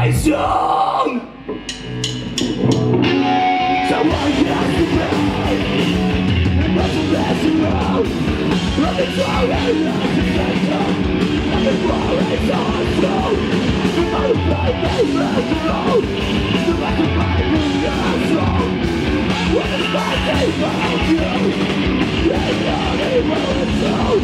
song. Someone has to pray. It must pass around. Let the song and lost its center. And the war is on slow. The motorbike they left alone. The motorbike will not slow. When the fight they found you, they know they will explode.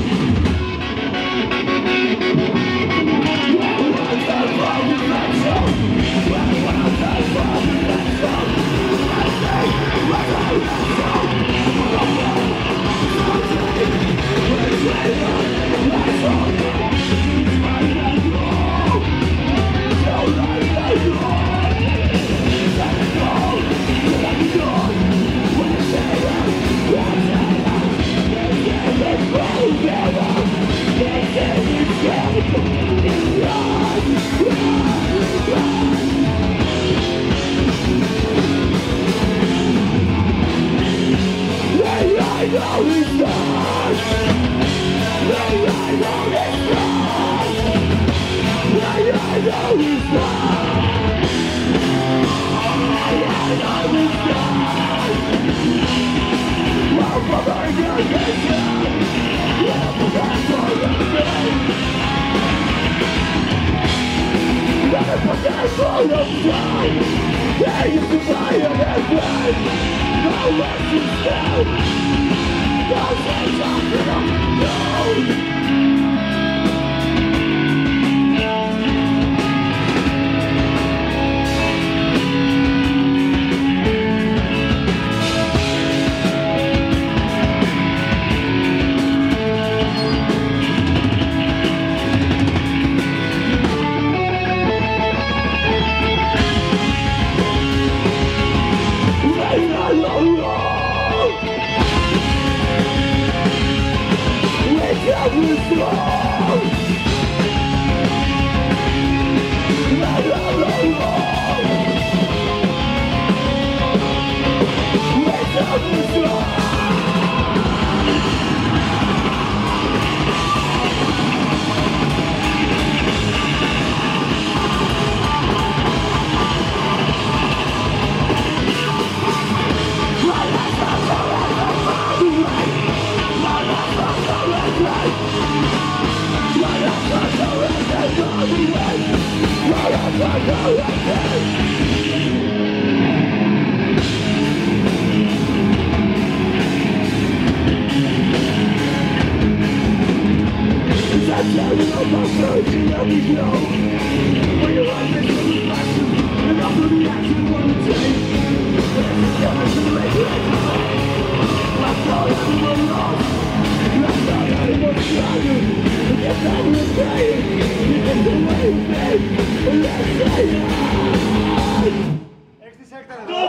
Sector.